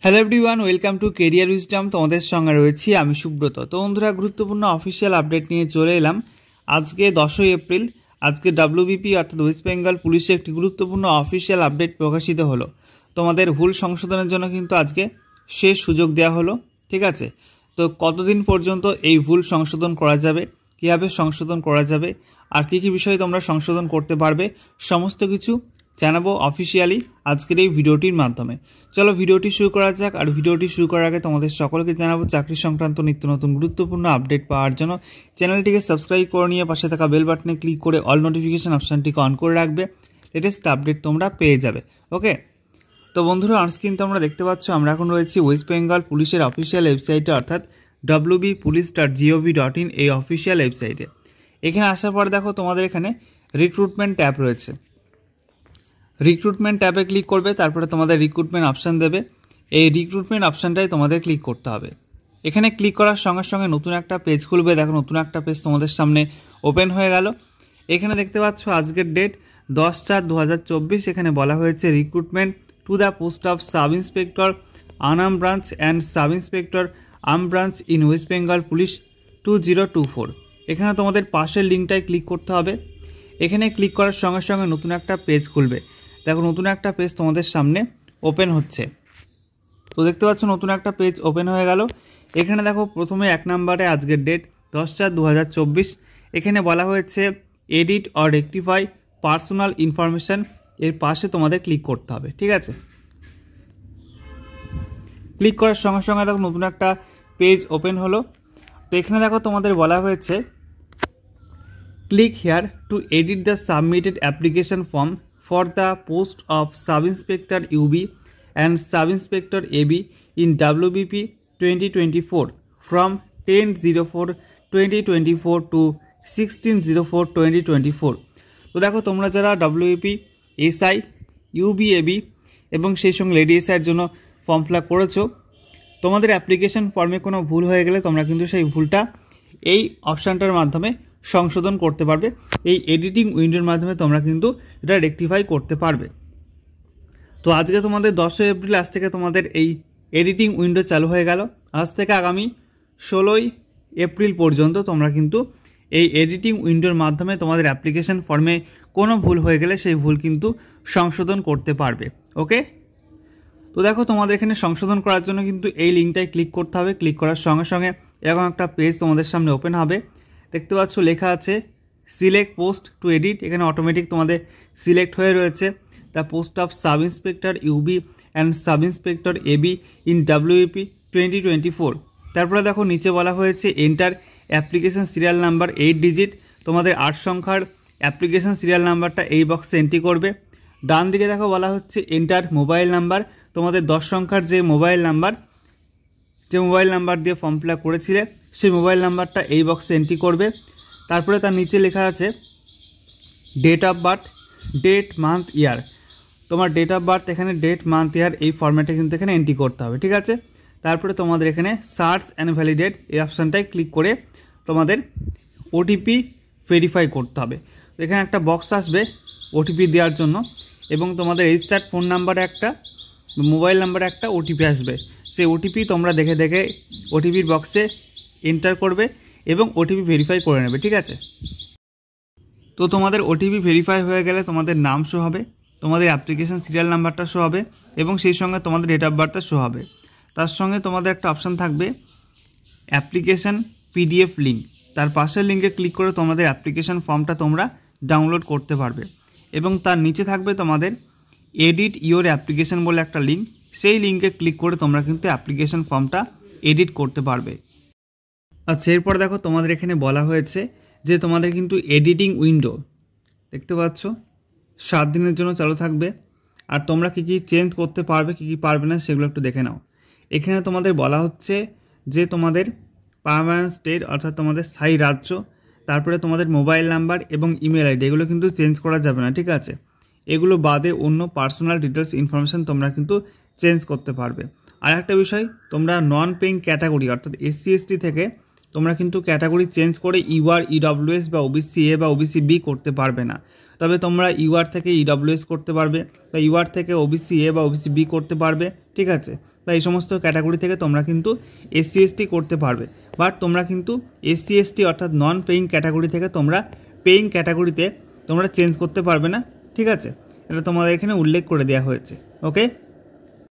Hello everyone, welcome to career wisdom. তোমাদের সঙ্গে রয়েছি আমি সুব্রত। তো বন্ধুরা, গুরুত্বপূর্ণ অফিসিয়াল আপডেট নিয়ে চলে এলাম। আজকে 10ই এপ্রিল, আজকে ডাব্লিউবিপি অর্থাৎ ওয়েস্ট বেঙ্গল পুলিশের একটি গুরুত্বপূর্ণ অফিসিয়াল আপডেট প্রকাশিত হলো। তোমাদের ভুল সংশোধনের জন্য কিন্তু আজকে শেষ সুযোগ দেওয়া হলো, ঠিক আছে? তো কতদিন পর্যন্ত এই ভুল সংশোধন করা যাবে, কীভাবে সংশোধন করা যাবে, আর কী কী বিষয়ে তোমরা সংশোধন করতে পারবে, সমস্ত কিছু জানাবো অফিসিয়ালি আজকের এই ভিডিওটির মাধ্যমে। চলো ভিডিওটি শুরু করা যাক। আর ভিডিওটি শুরু করার আগে তোমাদের সকলকে জানাবো চাকরি সংক্রান্ত নিত্য নতুন গুরুত্বপূর্ণ আপডেট পাওয়ার জন্য চ্যানেলটিকে সাবস্ক্রাইব করে নিয়ে পাশে থাকা বেল বাটনে ক্লিক করে অল নোটিফিকেশন অপশানটিকে অন করে রাখবে। লেটেস্ট আপডেট তোমরা পেয়ে যাবে। ওকে, তো বন্ধুরা, অনস্ক্রিন তোমরা দেখতে পাচ্ছ আমরা এখন রয়েছি ওয়েস্ট বেঙ্গল পুলিশের অফিসিয়াল ওয়েবসাইটে, অর্থাৎ wbpolice.gov.in এই অফিসিয়াল ওয়েবসাইটে। এখানে আসার পর দেখো তোমাদের এখানে রিক্রুটমেন্ট ট্যাব রয়েছে। রিক্রুটমেন্ট ট্যাবে ক্লিক করবে, তারপরে তোমাদের রিক্রুটমেন্ট অপশান দেবে। এই রিক্রুটমেন্ট অপশানটাই তোমাদের ক্লিক করতে হবে। এখানে ক্লিক করার সঙ্গে সঙ্গে নতুন একটা পেজ খুলবে। দেখো নতুন একটা পেজ তোমাদের সামনে ওপেন হয়ে গেল। এখানে দেখতে পাচ্ছ আজকের ডেট 10/4/2024। এখানে বলা হয়েছে recruitment to the post of sub inspector Anam branch and sub inspector um branch in West Bengal police 2024। এখানে তোমাদের পাশের লিঙ্কটায় ক্লিক করতে হবে। এখানে ক্লিক করার সঙ্গে সঙ্গে নতুন একটা পেজ খুলবে। দেখো নতুন একটা পেজ তোমাদের সামনে ওপেন হচ্ছে। তো দেখতে পাচ্ছ নতুন একটা পেজ ওপেন হয়ে গেল। এখানে দেখো প্রথমে 1 নম্বরে আজকের ডেট 10/4/2024। এখানে বলা হয়েছে edit or rectify personal information, এর পাশে তোমাদের ক্লিক করতে হবে, ঠিক আছে? ক্লিক করার সঙ্গে সঙ্গে দেখো নতুন একটা পেজ ওপেন হলো। তো এখানে দেখো তোমাদের বলা হয়েছে click here to edit the submitted application form for the post of Sub-Inspector UB and Sub-Inspector AB in WBP 2024 from 10/04/2024 to 16/04/2024। তো দেখো তোমরা যারা WBP SI UBAB এবং সেই সঙ্গে লেডি এসআইয়ের জন্য ফর্ম ফিল আপ করেছো, তোমাদের অ্যাপ্লিকেশন ফর্মে কোনো ভুল হয়ে গেলে তোমরা কিন্তু সেই ভুলটা এই অপশানটার মাধ্যমে সংশোধন করতে পারবে। এই এডিটিং উইন্ডোর মাধ্যমে তোমরা কিন্তু এটা রেকটিফাই করতে পারবে। তো আজকে তোমাদের 10ই এপ্রিল, আজ থেকে তোমাদের এই এডিটিং উইন্ডো চালু হয়ে গেল। আজ থেকে আগামী 16ই এপ্রিল পর্যন্ত তোমরা কিন্তু এই এডিটিং উইন্ডোর মাধ্যমে তোমাদের অ্যাপ্লিকেশন ফর্মে কোনো ভুল হয়ে গেলে সেই ভুল কিন্তু সংশোধন করতে পারবে। ওকে, তো দেখো তোমাদের এখানে সংশোধন করার জন্য কিন্তু এই লিঙ্কটায় ক্লিক করতে হবে। ক্লিক করার সঙ্গে সঙ্গে এরকম একটা পেজ তোমাদের সামনে ওপেন হবে। দেখতে পাচ্ছ লেখা আছে সিলেক্ট পোস্ট টু এডিট। এখানে অটোমেটিক তোমাদের সিলেক্ট হয়ে রয়েছে the post of sub inspector UB and sub inspector AB in WBP 2024। তারপরে দেখো নিচে বলা হয়েছে enter application serial number 8 digit. তোমাদের 8 সংখ্যার অ্যাপ্লিকেশন সিরিয়াল নাম্বারটা এই বক্সে এন্ট্রি করবে। ডান দিকে দেখো বলা হচ্ছে এন্টার মোবাইল নাম্বার। তোমাদের 10 সংখ্যার যে মোবাইল নাম্বার দিয়ে ফর্ম ফিল আপ করেছিলে সেই মোবাইল নাম্বারটা এই বক্সে এন্ট্রি করবে। তারপরে তার নিচে লেখা আছে date of birth, date month year. তোমার ডেট অফ বার্থ এখানে ডেট মান্থ ইয়ার এই ফরম্যাটে কিন্তু এখানে এন্ট্রি করতে হবে, ঠিক আছে? তারপরে তোমাদের এখানে সার্চ অ্যান্ড ভ্যালিডেট এই অপশানটায় ক্লিক করে তোমাদের ওটিপি ভেরিফাই করতে হবে। তো এখানে একটা বক্স আসবে ওটিপি দেওয়ার জন্য, এবং তোমাদের রেজিস্টার্ড ফোন নাম্বারে একটা, মোবাইল নাম্বারে একটা ওটিপি আসবে। সেই ওটিপি তোমরা দেখে দেখে ওটিপির বক্সে এন্টার করবে এবং ওটিপি ভেরিফাই করে নেবে, ঠিক আছে? তো তোমাদের ওটিপি ভেরিফাই হয়ে গেলে তোমাদের নাম শো হবে, তোমাদের অ্যাপ্লিকেশন সিরিয়াল নাম্বারটা শো হবে এবং সেই সঙ্গে তোমাদের ডেট অফ বার্থটা শো হবে। তার সঙ্গে তোমাদের একটা অপশান থাকবে অ্যাপ্লিকেশন PDF লিঙ্ক। তার পাশের লিঙ্কে ক্লিক করে তোমাদের অ্যাপ্লিকেশন ফর্মটা তোমরা ডাউনলোড করতে পারবে। এবং তার নিচে থাকবে তোমাদের এডিট ইওর অ্যাপ্লিকেশন বলে একটা লিঙ্ক। সেই লিঙ্কে ক্লিক করে তোমরা কিন্তু অ্যাপ্লিকেশন ফর্মটা এডিট করতে পারবে। আচ্ছা, এরপর দেখো তোমাদের এখানে বলা হয়েছে যে তোমাদের কিন্তু এডিটিং উইন্ডো দেখতে পাচ্ছ 7 দিনের জন্য চালু থাকবে। আর তোমরা কী কী চেঞ্জ করতে পারবে, কী কী পারবে না, সেগুলো একটু দেখে নাও। এখানে তোমাদের বলা হচ্ছে যে তোমাদের পার্মানেন্ট স্টেট অর্থাৎ তোমাদের স্থায়ী রাজ্য, তারপরে তোমাদের মোবাইল নাম্বার এবং ইমেল আইডি এগুলো কিন্তু চেঞ্জ করা যাবে না, ঠিক আছে? এগুলো বাদে অন্য পার্সোনাল ডিটেলস ইনফরমেশান তোমরা কিন্তু চেঞ্জ করতে পারবে। আর একটা বিষয়, তোমরা নন পেইং ক্যাটাগরি অর্থাৎ SC ST থেকে তোমরা কিন্তু ক্যাটাগরি চেঞ্জ করে UR EWS বা OBC A বা OBC B করতে পারবে না। তবে তোমরা ইউআর থেকে ইডব্লিউএস করতে পারবে, বা ইউআর থেকে ওবিসি এ বা ওবিসি বি করতে পারবে, ঠিক আছে। বা এই সমস্ত ক্যাটাগরি থেকে তোমরা কিন্তু এসসি এসটি করতে পারবে। বাট তোমরা কিন্তু এসসি এসটি অর্থাৎ নন পেইং ক্যাটাগরি থেকে তোমরা পেইং ক্যাটাগরিতে তোমরা চেঞ্জ করতে পারবে না, ঠিক আছে। এটা তোমাদের এখানে উল্লেখ করে দেওয়া হয়েছে, ওকে।